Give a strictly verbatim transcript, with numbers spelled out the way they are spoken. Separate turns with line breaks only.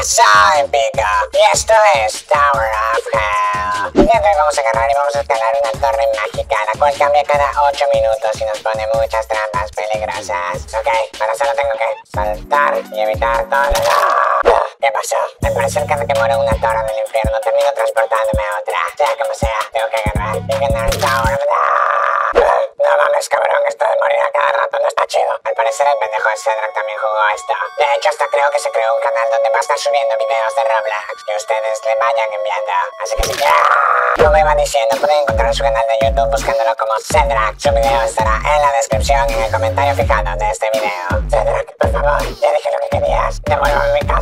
Soy Pico y esto es Tower of Hell. El día de hoy vamos a agarrar y vamos a escalar una torre mágica, la cual cambia cada ocho minutos y nos pone muchas trampas peligrosas. Ok, ahora solo tengo que saltar y evitar todo lo... ¿Qué pasó? Al parecer cada que muero en una torre del infierno termino transportándome a otra. Sea como sea, tengo que agarrar y ganar Tower of Hell. No mames, cabrón, esto de morir a cada rato no está chido. Al parecer el pendejo de Cedric también jugó a esto. De hecho, hasta creo que se creó un canal donde va a estar subiendo videos de Roblox que ustedes le vayan enviando. Así que si quieren, como iba diciendo, pueden encontrar su canal de YouTube buscándolo como Cedric. Su video estará en la descripción y en el comentario fijado de este video. Cedric, por favor, ya dije lo que querías. Devuélveme mi